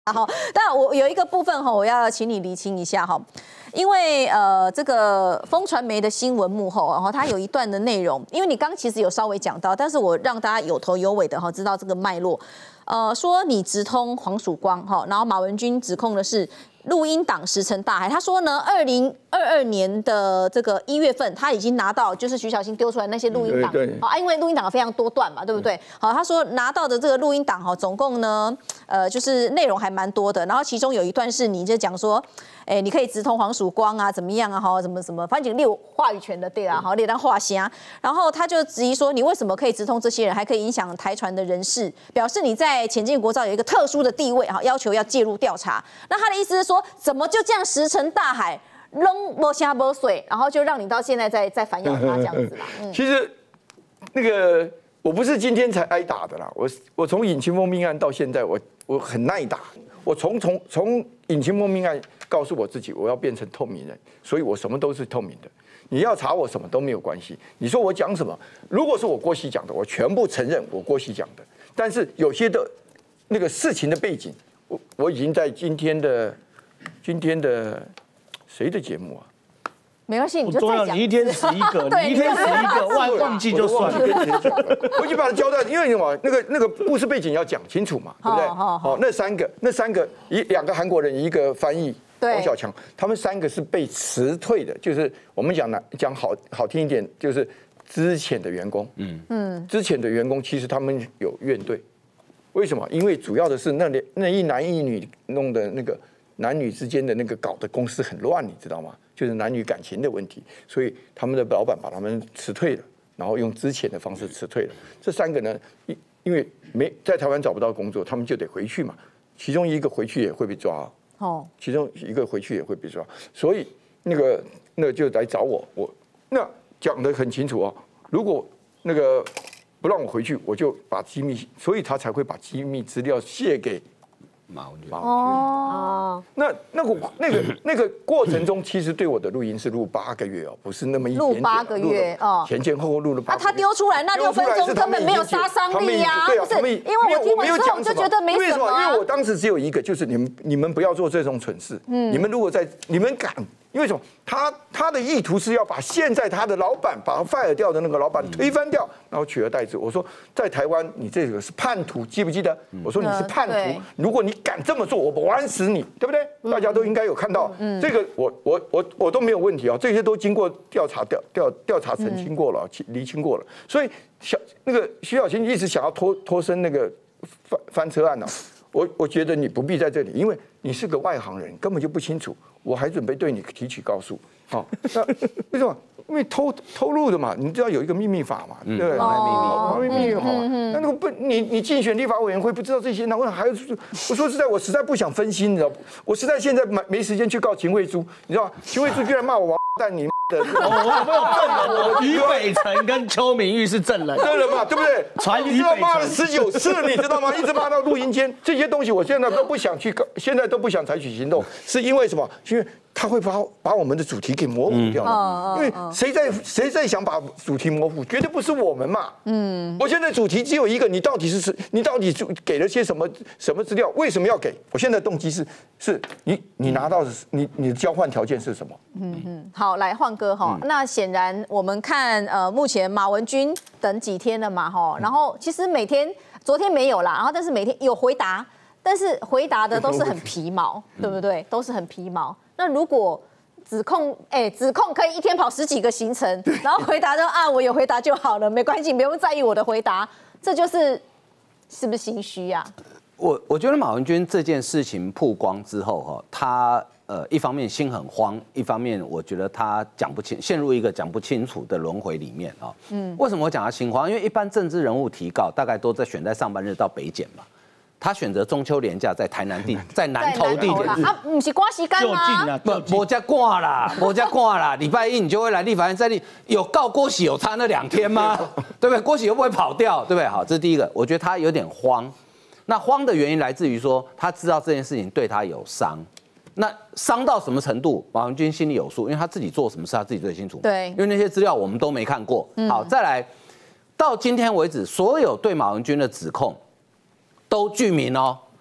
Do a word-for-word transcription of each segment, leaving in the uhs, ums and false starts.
好，但我有一个部分哈，我要请你厘清一下哈，因为呃，这个风传媒的新闻幕后，然后它有一段的内容，因为你刚其实有稍微讲到，但是我让大家有头有尾的哈，知道这个脉络。呃，说你直通黄曙光哈，然后马文君指控的是录音档石沉大海。他说呢，二零二二年的这个一月份，他已经拿到就是徐小新丢出来那些录音档，啊，因为录音档非常多段嘛，对不对？好，他说拿到的这个录音档哈，总共呢，呃，就是内容还蛮多的，然后其中有一段是你就讲说，哎，你可以直通黄曙光啊，怎么样啊，哈，怎么什么，反正你有话语权的对啊，好，你当话虾。然后他就质疑说，你为什么可以直通这些人，还可以影响台船的人事，表示你在前进国造有一个特殊的地位，哈，要求要介入调查。那他的意思是说，怎么就这样石沉大海，扔没虾没水，然后就让你到现在在在反咬他这样子啦？嗯、 其实那个我不是今天才挨打的啦，我我从尹清峰命案到现在，我我很耐打。我从从从尹清峰命案告诉我自己，我要变成透明人，所以我什么都是透明的。你要查我什么都没有关系。你说我讲什么，如果是我郭熙讲的，我全部承认我郭熙讲的。但是有些的那个事情的背景，我我已经在今天的今天的谁的节目啊？ 没关系，你就再讲。 你一天死一个，你一天死一个，忘忘记就算了。 我已经把它交代，因为什么？那个那个故事背景要讲清楚嘛，对不对？好，那三个那三个一两个韩国人，一个翻译王小强，他们三个是被辞退的，就是我们讲呢讲好好听一点，就是资遣的员工。嗯嗯，资遣的员工其实他们有怨怼，为什么？因为主要的是那那一男一女弄的那个男女之间的那个搞的公司很乱，你知道吗？就是男女感情的问题，所以他们的老板把他们辞退了，然后用资遣的方式辞退了。这三个呢，因因为没在台湾找不到工作，他们就得回去嘛。其中一个回去也会被抓哦，其中一个回去也会被抓，所以那个那个就来找我，我那讲得很清楚哦。如果那个不让我回去，我就把机密，所以他才会把机密资料泄给马文君。哦，那那个那个那个过程中，其实对我的录音是录八个月哦，不是那么一点点。 录八个月哦， 前前后后录了八个月。 那他丢出来那六分钟根本没有杀伤力呀，不是？因为我听完之后我就觉得没什么。 因为我当时只有一个，就是你们你们不要做这种蠢事。嗯，你们如果在你们敢。因为什么？他他的意图是要把现在他的老板把他 fire 掉的那个老板推翻掉，然后取而代之。我说在台湾你这个是叛徒，记不记得？我说你是叛徒，如果你敢这么做，我玩死你，对不对？大家都应该有看到，这个我我我我都没有问题啊，这些都经过调查调调调查澄清过了，厘清过了。所以小那个徐小青一直想要脱脱身那个翻翻车案呢，我我觉得你不必在这里，因为你是个外行人，根本就不清楚。我还准备对你提起告诉，好，那为什么？因为偷偷录的嘛，你知道有一个秘密法嘛，对不对？秘密，秘密好。那那个不，你你竞选立法委员会不知道这些，然后还有，我说实在，我实在不想分心，你知道不？我实在现在没没时间去告秦慧珠，你知道吗？秦慧珠居然骂我王蛋，你。 我我没有证人，于北辰跟邱明玉是证人， 证人嘛，对不对？ 传你知道骂了十九次，你知道吗？一直骂到录音间，这些东西我现在都不想去，现在都不想采取行动，是因为什么？因为他会把把我们的主题给模糊掉了。因为谁在谁在想把主题模糊，绝对不是我们嘛。嗯，我现在主题只有一个，你到底是你到底给了些什么什么资料？为什么要给？我现在动机是是你你拿到的你你的交换条件是什么？ 嗯嗯，好，来换哥哈。那显然我们看呃，目前马文君等几天了嘛哈，然后其实每天昨天没有啦，然后但是每天有回答，但是回答的都是很皮毛，对不对？都是很皮毛。那如果指控，哎、欸，指控可以一天跑十几个行程，然后回答说啊，我有回答就好了，没关系，不用在意我的回答，这就是是不是心虚呀、啊？ 我我觉得马文君这件事情曝光之后哈，他呃一方面心很慌，一方面我觉得他讲不清，陷入一个讲不清楚的轮回里面啊。嗯，为什么我讲他心慌？因为一般政治人物提告大概都在选在上班日到北检嘛。他选择中秋连假在台南地，在南投地点啊，不是赶时间吗？ 不，我家挂啦，我家挂啦。礼拜一你就会来立法院在立，有告郭喜有差那两天吗？对不对？郭喜会不会跑掉？对不对？好，这是第一个。我觉得他有点慌。那慌的原因来自于说，他知道这件事情对他有伤。那伤到什么程度？马文君心里有数，因为他自己做什么事他自己最清楚。 对， 因为那些资料我们都没看过。好，再来，到今天为止，所有对马文君的指控。都具名哦，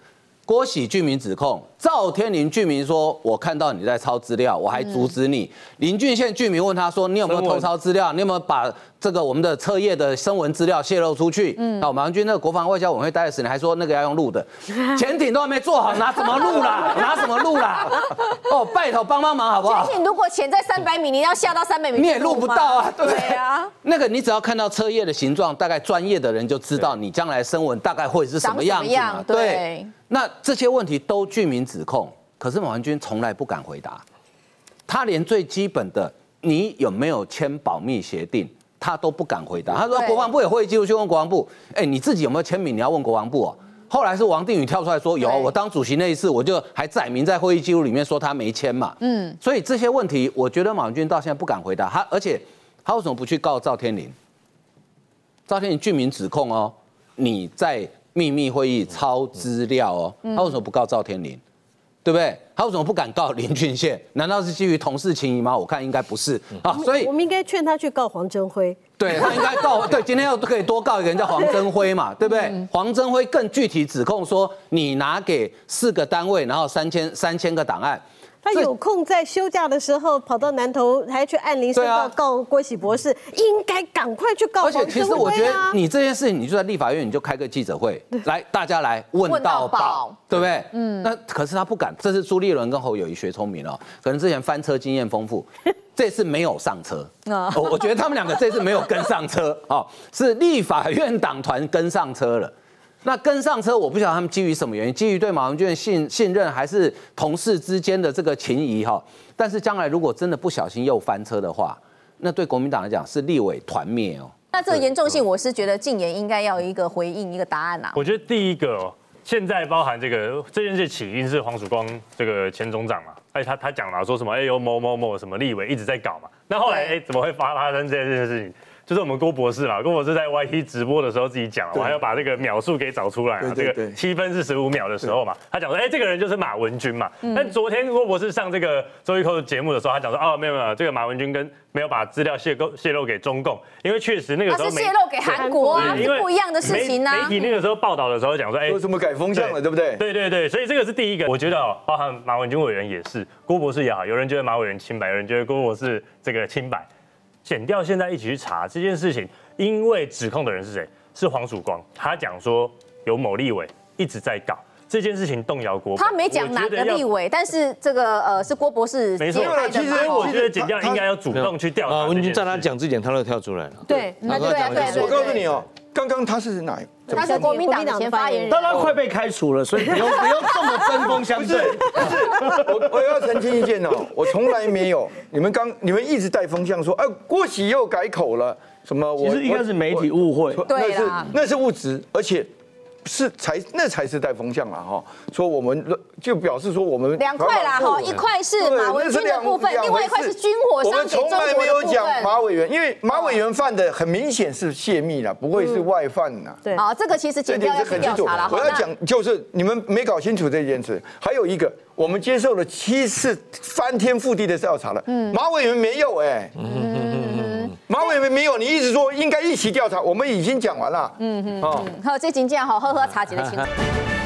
郭喜居民指控，赵天麟居民说，我看到你在抄资料，我还阻止你。林俊宪居民问他说，你有没有偷抄资料？你有没有把这个我们的车页的声纹资料泄露出去？嗯，那马文君那个国防外交委员会待了十年，还说那个要用录的，潜艇都还没做好，拿什么录啦？拿什么录啦？哦，拜托帮帮忙好不好？ 潜艇如果潜在三百米，你要下到三百米， 你也录不到啊，对不对？ 对啊， 那个你只要看到车页的形状，大概专业的人就知道你将来声纹大概会是什么样子嘛？对。那这些问题都居民指控，可是马文君从来不敢回答，他连最基本的你有没有签保密协定，他都不敢回答。他说国防部有会议记录去问国防部，哎，你自己有没有签名？你要问国防部哦。后来是王定宇跳出来说有，我当主席那一次我就还载明在会议记录里面说他没签嘛。嗯，所以这些问题，我觉得马文君到现在不敢回答。他而且他为什么不去告赵天麟？赵天麟居民指控哦，你在秘密会议抄资料哦，他为什么不告赵天麟？对不对？他为什么不敢告林俊宪？难道是基于同事情谊吗？我看应该不是啊，所以我们应该劝他去告黄征辉。 对他应该告，对，今天又可以多告一个人叫黄征辉嘛，对不对？嗯、黄征辉更具体指控说，你拿给四个单位，然后三千三千个档案。 他有空在休假的时候跑到南投，还去按铃申告告郭喜博士，应该赶快去告黄征辉啊。而且其实我觉得你这件事情，你就在立法院，你就开个记者会，来大家来问到饱，对不对？嗯。那可是他不敢，这是朱立伦跟侯友宜学聪明了，可能之前翻车经验丰富，这次没有上车。我我觉得他们两个这次没有跟上车，哦，是立法院党团跟上车了。那跟上车，我不晓得他们基于什么原因，基于对马文君的信信任，还是同事之间的这个情谊哈。但是将来如果真的不小心又翻车的话，那对国民党来讲是立委团灭哦。 那这个严重性，我是觉得禁言应该要有一个回应，一个答案啊。 我觉得第一个哦，现在包含这个这件事起因是黄曙光这个前总长嘛，哎他他讲了说什么哎有某某某什么立委一直在搞嘛，那后来哎怎么会发发生这件事情？就是我们郭博士嘛，郭博士在 Y T 直播的时候自己讲，我还要把这个秒数给找出来啊。这个七分四十五秒的时候嘛，他讲说，哎，这个人就是马文君嘛。但昨天郭博士上这个周一蔻的节目的时候，他讲说，哦，没有没有，这个马文君跟没有把资料泄露泄露给中共，因为确实那个时候他是泄露给韩国啊，是不一样的事情啊。 媒体那个时候报道的时候讲说，哎， 为什么改风向了，对不对？ 对对对，所以这个是第一个。我觉得哦，包含马文君委员也是，郭博士也好，有人觉得马委员清白，有人觉得郭博士这个清白。检调现在一起去查这件事情，因为指控的人是谁？是黄曙光，他讲说有某立委一直在搞这件事情，动摇国本。 他没讲哪个立委，但是这个呃是郭博士没错。其实我觉得检调应该要主动去调查。 文君在他讲之前，他都跳出来了。 对，那对对对。 我告诉你哦，刚刚他是哪？ 他是国民党的前发言人， 但他快被开除了，所以不用不用这么针锋相对。 不是，我我要澄清一件哦，我从来没有，你们刚你们一直带风向说，哎，郭喜又改口了，什么？ 其实应该是媒体误会， 对啦， 那是误植，而且。是才那才是带风向了哈，说我们就表示说我们两块啦哈，一块是马文君的部分，另外一块是军火商给中国的部分。我们从来没有讲马委员，因为马委员犯的很明显是泄密了，不会是外犯呐。 对， 好，这个其实检调要去调查了。 我要讲就是你们没搞清楚这件事，还有一个我们接受了七次翻天覆地的调查了，马委员没有哎。马委员没有，你一直说应该一起调查，我们已经讲完了。嗯嗯，哦， 好，这请假好，喝喝茶几的清楚。